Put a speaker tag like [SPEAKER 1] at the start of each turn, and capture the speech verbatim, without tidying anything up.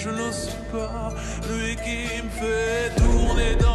[SPEAKER 1] je n'ose pas. Lui qui me fait tourner dans